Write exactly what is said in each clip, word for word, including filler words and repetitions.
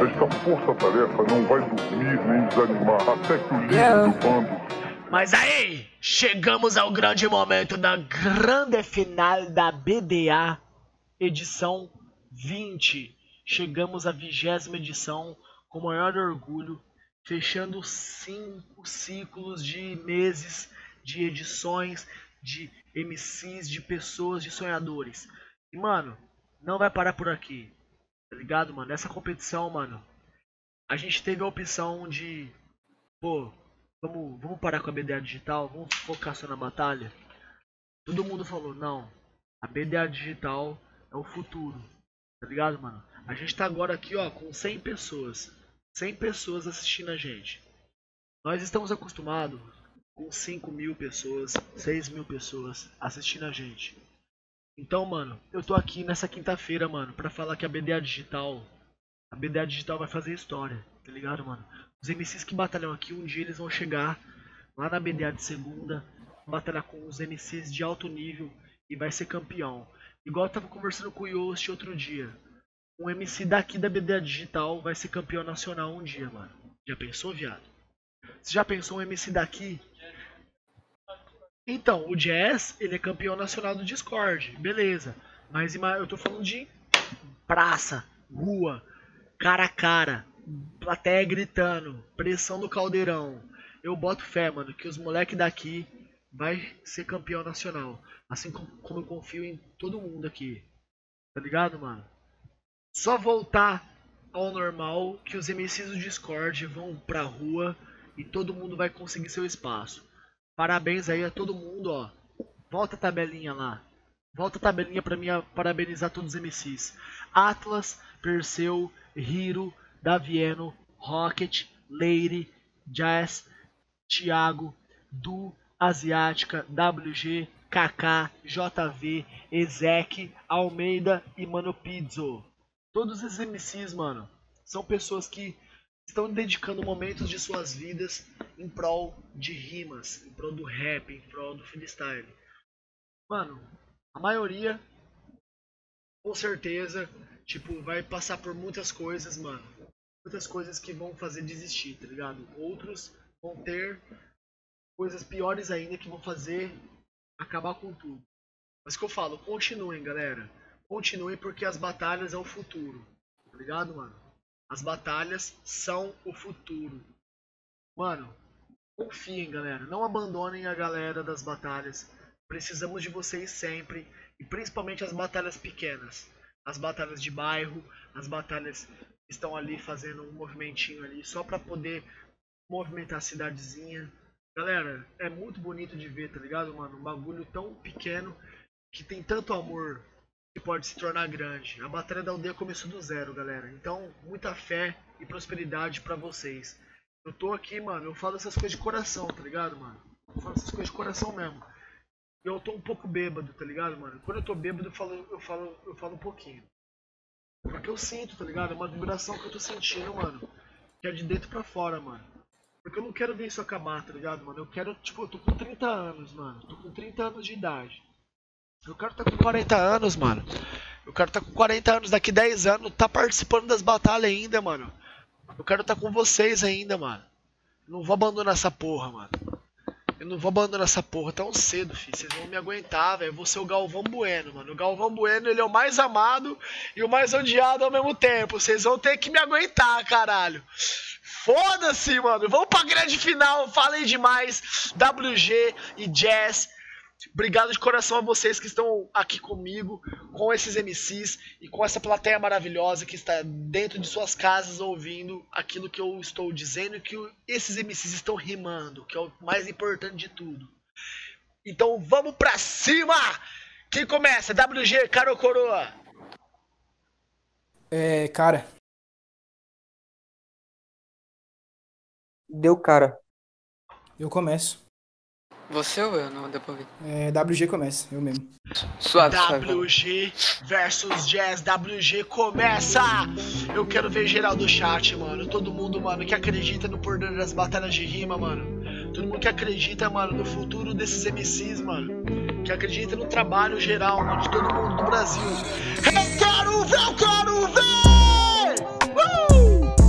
Esta força-tarefa não vai dormir nem desanimar até que o líder Yeah. do bando... Mas aí, chegamos ao grande momento da grande final da B D A, edição vinte. Chegamos à vigésima edição com o maior orgulho, fechando cinco ciclos de meses, de edições, de M Cs, de pessoas, de sonhadores. E, mano, não vai parar por aqui, tá ligado, mano? Essa competição, mano, a gente teve a opção de, pô, vamos, vamos parar com a B D A digital, vamos focar só na batalha. Todo mundo falou, não, a B D A digital é o futuro, tá ligado, mano? A gente tá agora aqui, ó, com cem pessoas, cem pessoas assistindo a gente. Nós estamos acostumados com cinco mil pessoas, seis mil pessoas assistindo a gente. Então, mano, eu tô aqui nessa quinta-feira, mano, pra falar que a B D A digital, a B D A digital vai fazer história, tá ligado, mano? Os M Cs que batalham aqui, um dia eles vão chegar lá na B D A de segunda, batalhar com os M Cs de alto nível e vai ser campeão. Igual eu tava conversando com o Yost outro dia. Um M C daqui da B D A digital vai ser campeão nacional um dia, mano. Já pensou, viado? Você já pensou um M C daqui? Então, o Jazz, ele é campeão nacional do Discord, beleza. Mas eu tô falando de praça, rua, cara a cara, plateia gritando, pressão do caldeirão. Eu boto fé, mano, que os moleques daqui vai ser campeão nacional. Assim como eu confio em todo mundo aqui. Tá ligado, mano? Só voltar ao normal que os M Cs do Discord vão pra rua e todo mundo vai conseguir seu espaço. Parabéns aí a todo mundo, ó. Volta a tabelinha lá. Volta a tabelinha pra mim parabenizar todos os M Cs. Atlas, Perseu, Hiro, Davieno, Rocket, Leire, Jazz, Thiago, Du, Asiática, W G, K K, J V, Ezek, Almeida e Mano Pizzo. Todos esses M Cs, mano, são pessoas que estão dedicando momentos de suas vidas em prol de rimas, em prol do rap, em prol do freestyle. Mano, a maioria, com certeza, tipo, vai passar por muitas coisas, mano. Muitas coisas que vão fazer desistir, tá ligado? Outros vão ter coisas piores ainda que vão fazer acabar com tudo. Mas que eu falo, continuem, galera. Continuem porque as batalhas é o futuro. Tá ligado, mano? As batalhas são o futuro. Mano, confiem, galera. Não abandonem a galera das batalhas. Precisamos de vocês sempre. E principalmente as batalhas pequenas. As batalhas de bairro. As batalhas que estão ali fazendo um movimentinho ali. Só pra poder movimentar a cidadezinha. Galera, é muito bonito de ver, tá ligado, mano? Um bagulho tão pequeno que tem tanto amor que pode se tornar grande. A batalha da aldeia começou do zero, galera. Então, muita fé e prosperidade pra vocês. Eu tô aqui, mano, eu falo essas coisas de coração, tá ligado, mano? Eu falo essas coisas de coração mesmo. Eu tô um pouco bêbado, tá ligado, mano? Quando eu tô bêbado, eu falo, eu falo, eu falo um pouquinho. Porque eu sinto, tá ligado? É uma vibração que eu tô sentindo, mano. Que é de dentro pra fora, mano. Porque eu não quero ver isso acabar, tá ligado, mano? Eu quero, tipo, eu tô com trinta anos, mano. Tô com trinta anos de idade. Eu quero estar com quarenta anos, mano. Eu quero estar com quarenta anos, daqui dez anos, tá participando das batalhas ainda, mano. Eu quero estar com vocês ainda, mano. Eu não vou abandonar essa porra, mano. Eu não vou abandonar essa porra tão cedo, filho. Vocês vão me aguentar, velho. Eu vou ser o Galvão Bueno, mano. O Galvão Bueno, ele é o mais amado e o mais odiado ao mesmo tempo. Vocês vão ter que me aguentar, caralho. Foda-se, mano. Vamos pra grande final. Falei demais. W G e Jazz. Obrigado de coração a vocês que estão aqui comigo, com esses M Cs e com essa plateia maravilhosa que está dentro de suas casas ouvindo aquilo que eu estou dizendo e que esses M Cs estão rimando, que é o mais importante de tudo. Então vamos pra cima! Quem começa? W G, cara ou coroa? É, cara. Deu cara. Eu começo. Você ou eu? Não deu pra ouvir. É, W G começa, eu mesmo. Suave, suave. W G versus Jazz, W G começa! Eu quero ver geral do chat, mano. Todo mundo, mano, que acredita no poder das batalhas de rima, mano. Todo mundo que acredita, mano, no futuro desses M Cs, mano. Que acredita no trabalho geral, mano, de todo mundo do Brasil. Eu quero ver, eu quero ver! Uh!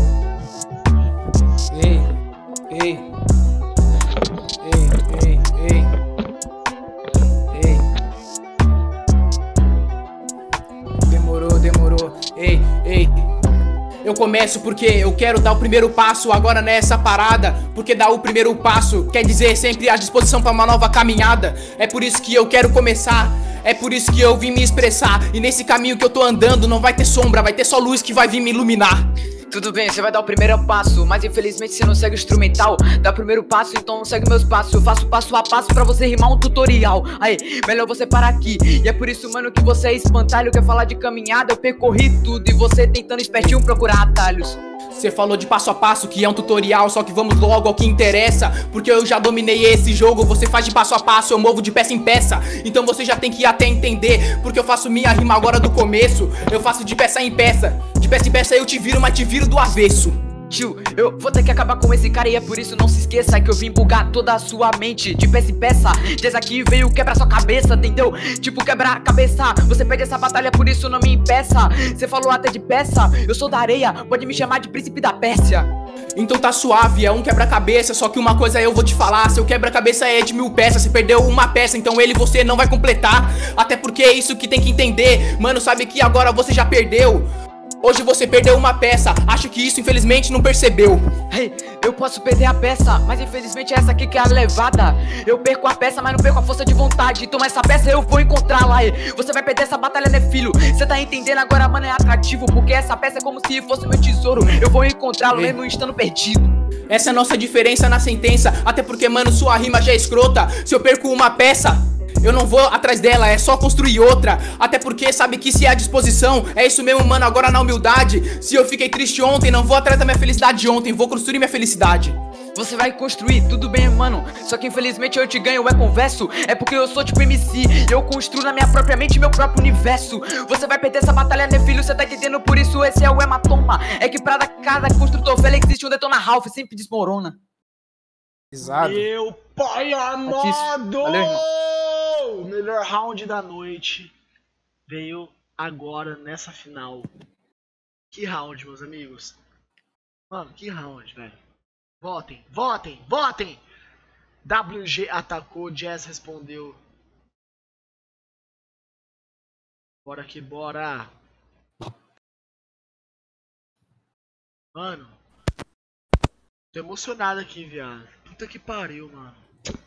Eu começo porque eu quero dar o primeiro passo agora nessa parada. Porque dar o primeiro passo quer dizer sempre à disposição pra uma nova caminhada. É por isso que eu quero começar, é por isso que eu vim me expressar. E nesse caminho que eu tô andando não vai ter sombra, vai ter só luz que vai vir me iluminar. Tudo bem, você vai dar o primeiro passo, mas infelizmente você não segue o instrumental. Dá o primeiro passo, então segue meus passos. Eu faço passo a passo pra você rimar um tutorial. Aí, melhor você parar aqui. E é por isso, mano, que você é espantalho. Quer falar de caminhada, eu percorri tudo. E você tentando espertinho procurar atalhos. Você falou de passo a passo, que é um tutorial, só que vamos logo ao que interessa. Porque eu já dominei esse jogo, você faz de passo a passo, eu movo de peça em peça. Então você já tem que ir até entender, porque eu faço minha rima agora do começo. Eu faço de peça em peça, de peça em peça eu te viro, mas te viro do avesso. Tio, eu vou ter que acabar com esse cara e é por isso não se esqueça que eu vim bugar toda a sua mente de peça em peça. Diz aqui veio quebrar sua cabeça, entendeu? Tipo quebrar a cabeça, você perde essa batalha, por isso não me impeça. Você falou até de peça, eu sou da areia, pode me chamar de príncipe da Pérsia. Então tá suave, é um quebra-cabeça, só que uma coisa eu vou te falar. Seu quebra-cabeça é de mil peças, você perdeu uma peça, então ele você não vai completar. Até porque é isso que tem que entender, mano, sabe que agora você já perdeu. Hoje você perdeu uma peça, acho que isso infelizmente não percebeu. Hey, eu posso perder a peça, mas infelizmente é essa aqui que é a levada. Eu perco a peça, mas não perco a força de vontade. Então essa peça eu vou encontrá-la. Você vai perder essa batalha, né, filho? Você tá entendendo agora, mano, é atrativo. Porque essa peça é como se fosse meu tesouro. Eu vou encontrá-lo mesmo estando perdido. Essa é a nossa diferença na sentença. Até porque, mano, sua rima já é escrota. Se eu perco uma peça, eu não vou atrás dela, é só construir outra. Até porque sabe que se é a disposição, é isso mesmo, mano, agora na humildade. Se eu fiquei triste ontem, não vou atrás da minha felicidade de ontem, vou construir minha felicidade. Você vai construir, tudo bem, mano. Só que infelizmente eu te ganho, é converso. É porque eu sou tipo M C, eu construo na minha própria mente meu próprio universo. Você vai perder essa batalha, né, filho? Você tá entendendo? Por isso esse é o hematoma. É que pra cada construtor velho existe um detona Ralph, sempre desmorona. Exato. Meu pai amado! Valeu, irmão. O melhor round da noite veio agora nessa final. Que round, meus amigos. Mano, que round, velho. Votem, votem, votem! W G atacou, Jazz respondeu. Bora que bora. Mano, tô emocionado aqui, viado. Puta que pariu, mano.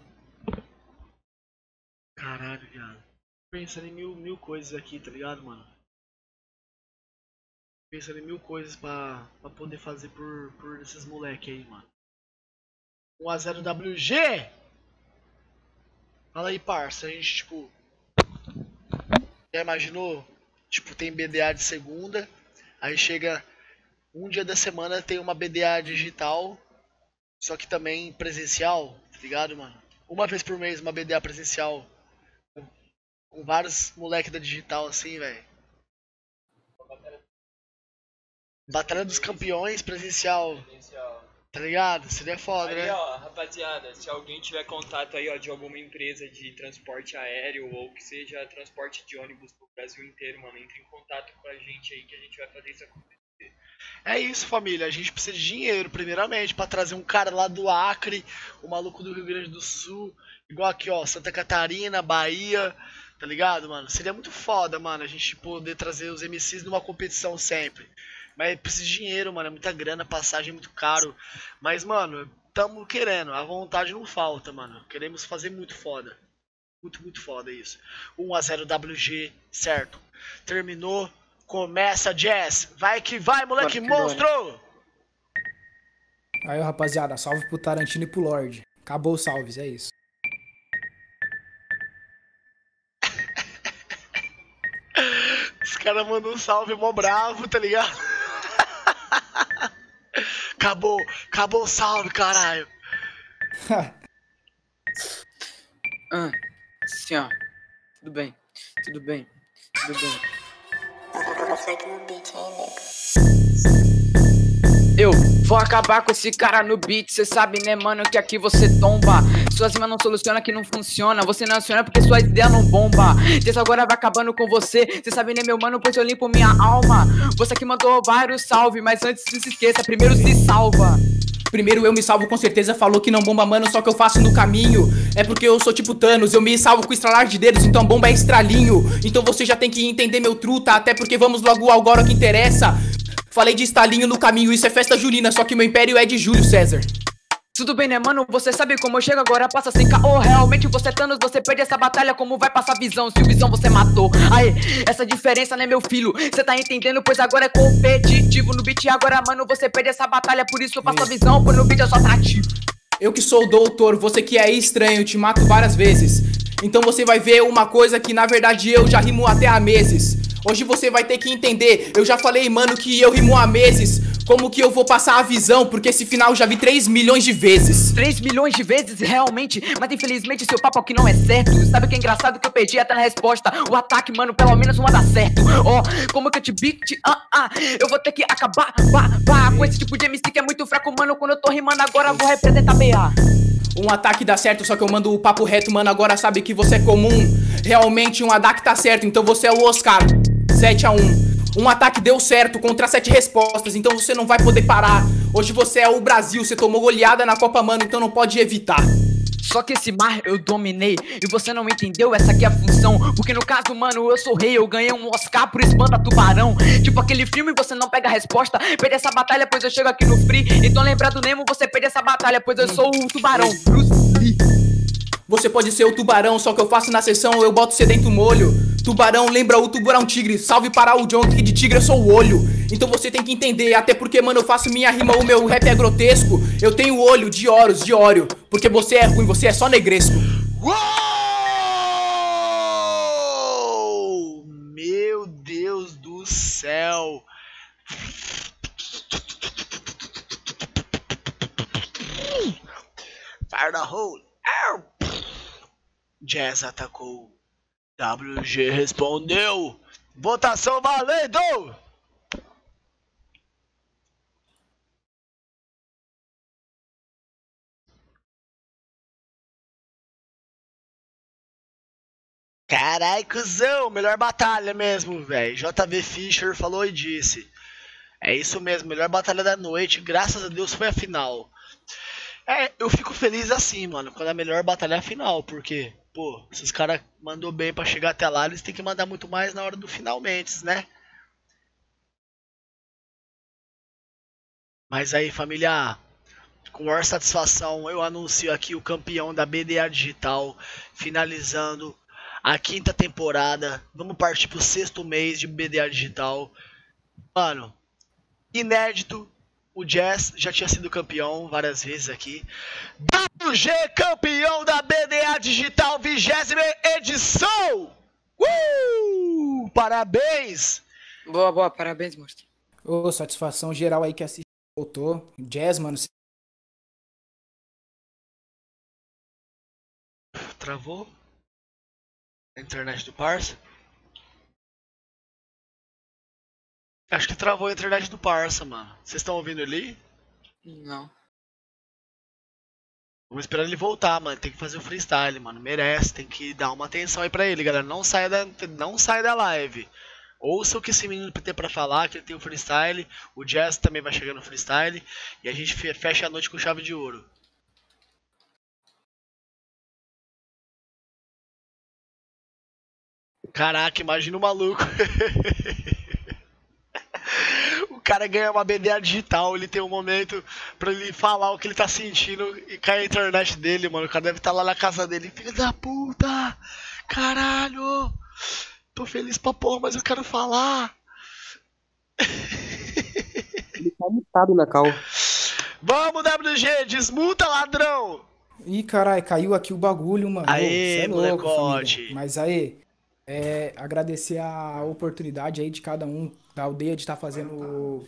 Caralho, viado. Pensando em mil, mil coisas aqui, tá ligado, mano? Pensando em mil coisas pra, pra poder fazer por, por esses moleque aí, mano. um a zero W G! Fala aí, parça. A gente, tipo... Já imaginou? Tipo, tem B D A de segunda. Aí chega... Um dia da semana tem uma B D A digital. Só que também presencial, tá ligado, mano? Uma vez por mês uma B D A presencial. Com vários moleques da digital assim, velho. Batalha dos campeões presencial. Tá ligado? Seria foda, aí, né? Ó, rapaziada, se alguém tiver contato aí, ó, de alguma empresa de transporte aéreo ou que seja transporte de ônibus pro Brasil inteiro, mano, entre em contato com a gente aí que a gente vai fazer isso acontecer. É isso, família. A gente precisa de dinheiro, primeiramente, pra trazer um cara lá do Acre, o maluco do Rio Grande do Sul, igual aqui, ó, Santa Catarina, Bahia. Tá ligado, mano? Seria muito foda, mano, a gente poder trazer os M Cs numa competição sempre. Mas precisa de dinheiro, mano, é muita grana, passagem é muito caro. Mas, mano, tamo querendo, a vontade não falta, mano. Queremos fazer muito foda. Muito, muito foda isso. um a zero W G, certo. Terminou, começa Jazz. Vai que vai, moleque monstro! Aí, rapaziada, salve pro Tarantino e pro Lorde. Acabou os salves, é isso. Os caras mandam um salve mó bravo, tá ligado? Acabou, acabou o salve, caralho. Ah, assim, ó. Tudo bem, tudo bem, tudo bem. Eu vou acabar com esse cara no beat. Cê sabe, né, mano, que aqui você tomba. Suas rimas não soluciona, que não funciona. Você não aciona porque sua ideia não bomba. Isso agora vai acabando com você. Cê sabe, né, meu mano, pois eu limpo minha alma. Você que mandou vários salve, mas antes não se esqueça, primeiro se salva. Primeiro eu me salvo com certeza, falou que não bomba, mano, só que eu faço no caminho. É porque eu sou tipo Thanos, eu me salvo com estralar de dedos, então bomba é estralinho. Então você já tem que entender meu truta, até porque vamos logo agora ao que interessa. Falei de estalinho no caminho, isso é festa junina, só que meu império é de Júlio César. Tudo bem, né, mano? Você sabe como eu chego agora, passa sem caô. Realmente você Thanos, você perde essa batalha, como vai passar visão? Se o visão você matou. Aí, essa diferença, né, meu filho? Você tá entendendo? Pois agora é competitivo no beat. Agora, mano, você perde essa batalha, por isso eu passo a visão, pois no beat eu sou atrativo. Eu que sou o doutor, você que é estranho, te mato várias vezes. Então você vai ver uma coisa que na verdade eu já rimo até há meses. Hoje você vai ter que entender, eu já falei, mano, que eu rimo há meses. Como que eu vou passar a visão? Porque esse final eu já vi três milhões de vezes. três milhões de vezes, realmente. Mas infelizmente seu papo aqui não é certo. Sabe o que é engraçado? Que eu perdi até na resposta. O ataque, mano, pelo menos uma dá certo. Ó, oh, como que eu te beat? Ah, ah, eu vou ter que acabar, bah, bah, com esse tipo de M C que é muito fraco, mano. Quando eu tô rimando agora, eu vou representar B A. Um ataque dá certo, só que eu mando o papo reto, mano. Agora sabe que você é comum. Realmente um ataque tá certo, então você é o Oscar. sete a um. Um ataque deu certo contra sete respostas, então você não vai poder parar. Hoje você é o Brasil, você tomou goleada na Copa, mano, então não pode evitar. Só que esse mar eu dominei e você não entendeu, essa aqui é a função. Porque no caso, mano, eu sou rei, eu ganhei um Oscar por Espanta Tubarão. Tipo aquele filme, você não pega a resposta. Perde essa batalha, pois eu chego aqui no free. Então lembra do Nemo, você perde essa batalha, pois eu sou o tubarão, Bruce Lee. Você pode ser o tubarão, só que eu faço na sessão, eu boto você dentro do molho. Tubarão lembra o tubarão tigre, salve para o John, que de tigre eu sou o olho. Então você tem que entender, até porque, mano, eu faço minha rima, o meu rap é grotesco. Eu tenho olho de Horus, de óleo, porque você é ruim, você é só negresco. Uou! Meu Deus do céu! Fire the hole! Jazz atacou. W G respondeu. Votação valendo! Carai, cuzão, melhor batalha mesmo, velho. J V Fischer falou e disse. É isso mesmo, melhor batalha da noite. Graças a Deus foi a final. É, eu fico feliz assim, mano, quando a melhor batalha é a final, porque, pô, se os caras mandou bem pra chegar até lá, eles têm que mandar muito mais na hora do finalmente, né? Mas aí, família, com maior satisfação, eu anuncio aqui o campeão da B D A Digital, finalizando a quinta temporada. Vamos partir pro sexto mês de B D A Digital. Mano, inédito. O Jazz já tinha sido campeão várias vezes aqui. W G campeão da B D A Digital, vigésima edição! Uh! Parabéns! Boa, boa, parabéns, monstro. Ô, oh, satisfação geral aí que assistiu, voltou. Jazz, mano. Travou? A internet do parça? Acho que travou a internet do parça, mano. Vocês estão ouvindo ele? Não. Vamos esperar ele voltar, mano. Tem que fazer o freestyle, mano. Merece, tem que dar uma atenção aí pra ele, galera. Não saia da, não saia da live. Ouça o que esse menino tem pra falar, que ele tem o freestyle. O Jazz também vai chegar no freestyle. E a gente fecha a noite com chave de ouro. Caraca, imagina o maluco. O cara ganha uma B D A digital, ele tem um momento pra ele falar o que ele tá sentindo e cai a internet dele, mano. O cara deve estar lá na casa dele. Filho da puta! Caralho! Tô feliz pra porra, mas eu quero falar. Ele tá mutado na cal. Vamos, W G, desmuta, ladrão! Ih, caralho, caiu aqui o bagulho, mano. Aê, Ô, cê é louco, molecote. família. Mas aí, é, agradecer a oportunidade aí de cada um da aldeia de estar tá fazendo.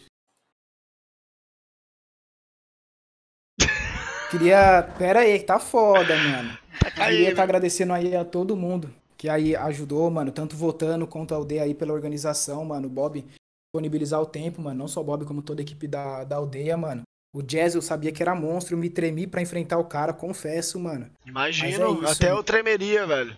Queria. Pera aí, que tá foda, mano. Tá caindo. Queria estar agradecendo aí a todo mundo que aí ajudou, mano, tanto votando quanto a aldeia aí pela organização, mano. O Bob disponibilizar o tempo, mano. Não só o Bob, como toda a equipe da, da aldeia, mano. O Jazz eu sabia que era monstro, eu me tremi pra enfrentar o cara, confesso, mano. Imagino, Mas é isso, até mano. eu tremeria, velho.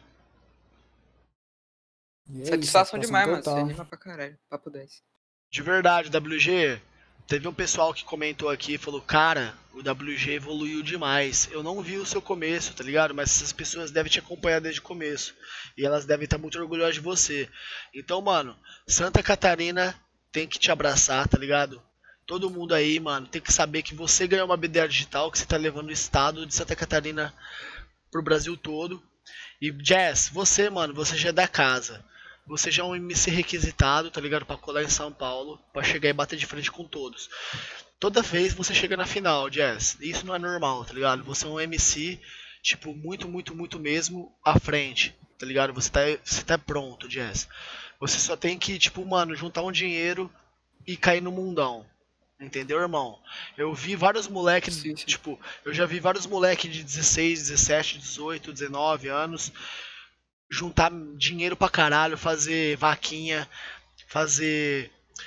E é Satisfação isso, demais, mano. total. Você anima pra caralho. Papo dez. De verdade, W G, teve um pessoal que comentou aqui e falou, cara, o W G evoluiu demais. Eu não vi o seu começo, tá ligado? Mas essas pessoas devem te acompanhar desde o começo. E elas devem estar muito orgulhosas de você. Então, mano, Santa Catarina tem que te abraçar, tá ligado? Todo mundo aí, mano, tem que saber que você ganhou uma B D A digital, que você tá levando o estado de Santa Catarina pro Brasil todo. E Jazz, você, mano, você já é da casa. Você já é um M C requisitado, tá ligado? Pra colar em São Paulo, pra chegar e bater de frente com todos. Toda vez você chega na final, Jazz. Isso não é normal, tá ligado? Você é um M C, tipo, muito, muito, muito mesmo à frente, tá ligado? Você tá, você tá pronto, Jazz. Você só tem que, tipo, mano, juntar um dinheiro e cair no mundão. Entendeu, irmão? Eu vi vários moleques, Sim, sim. tipo, eu já vi vários moleques de dezesseis, dezessete, dezoito, dezenove anos juntar dinheiro pra caralho, fazer vaquinha, fazer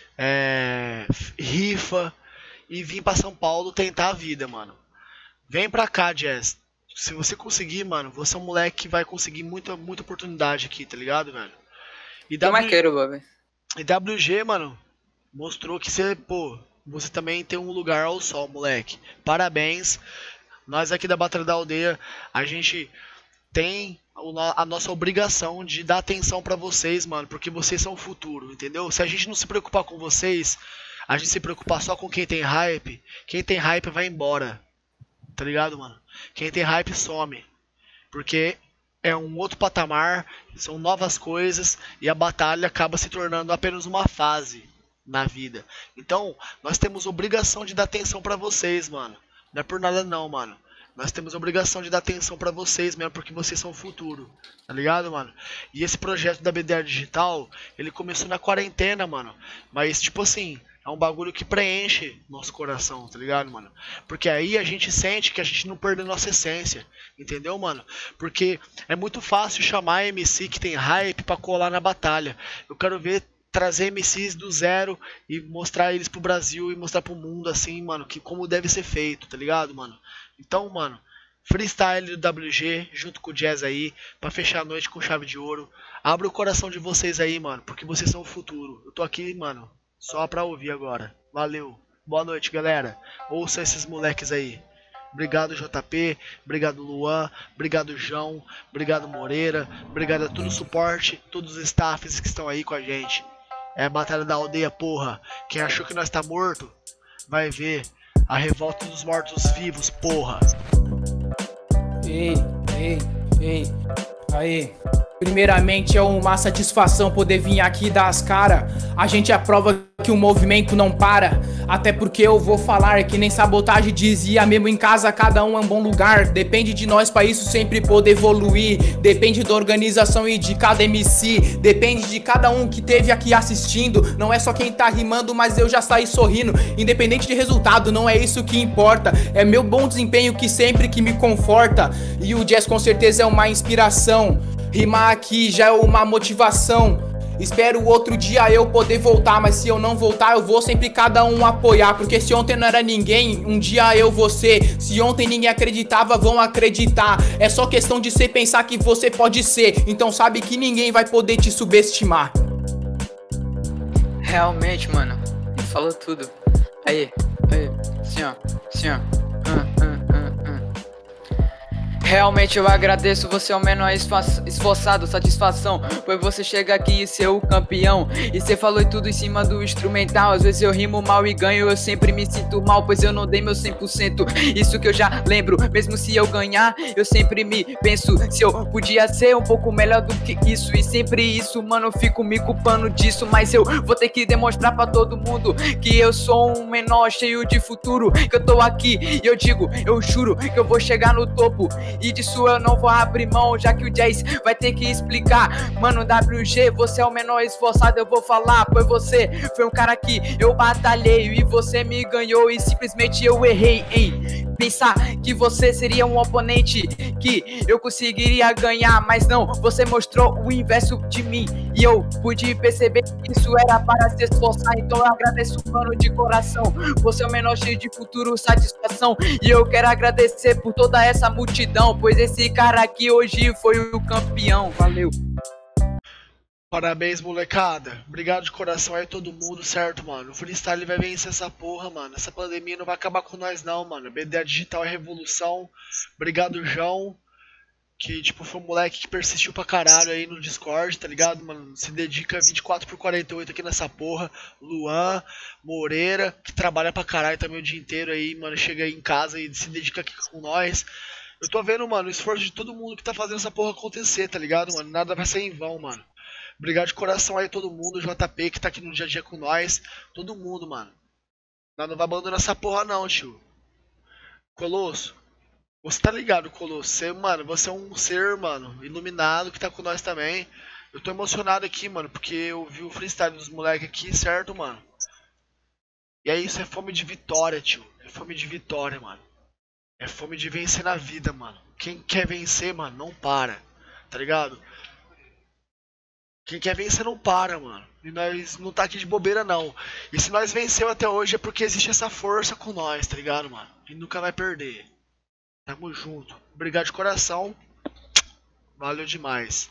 é, rifa e vir pra São Paulo tentar a vida, mano. Vem pra cá, Jazz. Se você conseguir, mano, você é um moleque que vai conseguir muita, muita oportunidade aqui, tá ligado, velho? E Eu W... mais quero, Bob. e W G, mano, mostrou que você, pô, você também tem um lugar ao sol, moleque. Parabéns. Nós aqui da Batalha da Aldeia, a gente tem a nossa obrigação de dar atenção pra vocês, mano, porque vocês são o futuro, entendeu? Se a gente não se preocupar com vocês, a gente se preocupar só com quem tem hype, quem tem hype vai embora. Tá ligado, mano? Quem tem hype some. Porque é um outro patamar, são novas coisas e a batalha acaba se tornando apenas uma fase na vida. Então, nós temos obrigação de dar atenção pra vocês, mano. Não é por nada não, mano. Nós temos obrigação de dar atenção pra vocês mesmo, porque vocês são o futuro. Tá ligado, mano? E esse projeto da B D A Digital, ele começou na quarentena, mano. Mas, tipo assim, é um bagulho que preenche nosso coração, tá ligado, mano? Porque aí a gente sente que a gente não perdeu nossa essência, entendeu, mano? Porque é muito fácil chamar M C que tem hype pra colar na batalha. Eu quero ver trazer M Cs do zero e mostrar eles pro Brasil e mostrar pro mundo, assim, mano, que como deve ser feito, tá ligado, mano? Então, mano, freestyle do W G junto com o Jazz aí, pra fechar a noite com chave de ouro. Abra o coração de vocês aí, mano, porque vocês são o futuro. Eu tô aqui, mano, só pra ouvir agora. Valeu. Boa noite, galera. Ouça esses moleques aí. Obrigado, J P. Obrigado, Luan. Obrigado, João. Obrigado, Moreira. Obrigado a todo o suporte, todos os staffs que estão aí com a gente. É a Batalha da Aldeia, porra. Quem achou que nós tá morto, vai ver a revolta dos mortos-vivos, porra. Ei, ei, ei, aí. Primeiramente é uma satisfação poder vir aqui dar as cara. A gente é a prova que o movimento não para. Até porque eu vou falar que nem Sabotagem dizia, mesmo em casa cada um é um bom lugar. Depende de nós pra isso sempre poder evoluir. Depende da organização e de cada M C. Depende de cada um que teve aqui assistindo. Não é só quem tá rimando, mas eu já saí sorrindo. Independente de resultado, não é isso que importa. É meu bom desempenho que sempre que me conforta. E o Jazz com certeza é uma inspiração. Rimar aqui já é uma motivação. Espero outro dia eu poder voltar, mas se eu não voltar eu vou sempre cada um apoiar. Porque se ontem não era ninguém, um dia eu vou ser. Se ontem ninguém acreditava, vão acreditar. É só questão de você pensar que você pode ser. Então sabe que ninguém vai poder te subestimar. Realmente, mano, ele falou tudo. Aí, aí, assim ó, assim ó. Hum, hum, hum, hum. Realmente eu agradeço, você é o menor esforçado, satisfação. Pois você chega aqui e ser o campeão. E você falou tudo em cima do instrumental. Às vezes eu rimo mal e ganho, eu sempre me sinto mal, pois eu não dei meu cem por cento. Isso que eu já lembro, mesmo se eu ganhar, eu sempre me penso se eu podia ser um pouco melhor do que isso. E sempre isso, mano, eu fico me culpando disso. Mas eu vou ter que demonstrar pra todo mundo que eu sou um menor cheio de futuro. Que eu tô aqui e eu digo, eu juro que eu vou chegar no topo. E disso eu não vou abrir mão, já que o Jazz vai ter que explicar. Mano, W G, você é o menor esforçado, eu vou falar. Pois você foi um cara que eu batalhei e você me ganhou e simplesmente eu errei em pensar que você seria um oponente que eu conseguiria ganhar. Mas não, você mostrou o inverso de mim e eu pude perceber que isso era para se esforçar. Então eu agradeço, mano, de coração. Você é o menor cheio de futuro, satisfação. E eu quero agradecer por toda essa multidão, pois esse cara aqui hoje foi o campeão. Valeu. Parabéns, molecada. Obrigado de coração aí todo mundo, certo, mano? O freestyle vai vencer essa porra, mano. Essa pandemia não vai acabar com nós não, mano. B D A Digital é revolução. Obrigado, João. Que, tipo, foi um moleque que persistiu pra caralho aí no Discord, tá ligado, mano? Se dedica vinte e quatro por quarenta e oito aqui nessa porra. Luan, Moreira, que trabalha pra caralho também o dia inteiro aí, mano. Chega aí em casa e se dedica aqui com nós. Eu tô vendo, mano, o esforço de todo mundo que tá fazendo essa porra acontecer, tá ligado, mano? Nada vai ser em vão, mano. Obrigado de coração aí todo mundo, o J P que tá aqui no dia a dia com nós. Todo mundo, mano. Nós não vai abandonar essa porra não, tio. Colosso. Você tá ligado, Colosso? Você, mano, você é um ser, mano, iluminado que tá com nós também. Eu tô emocionado aqui, mano, porque eu vi o freestyle dos moleques aqui, certo, mano? E é isso, é fome de vitória, tio. É fome de vitória, mano. É fome de vencer na vida, mano. Quem quer vencer, mano, não para. Tá ligado? Quem quer vencer não para, mano. E nós não tá aqui de bobeira, não. E se nós venceu até hoje é porque existe essa força com nós, tá ligado, mano? E nunca vai perder. Tamo junto. Obrigado de coração. Valeu demais.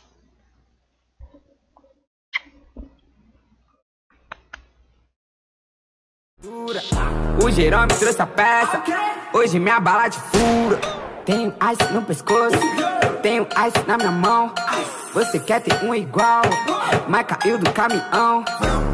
O Jerome trouxe a peça. Hoje minha bala de fura. Tenho ice no pescoço. Tenho ice na minha mão. Você quer ter um igual, mas caiu do caminhão.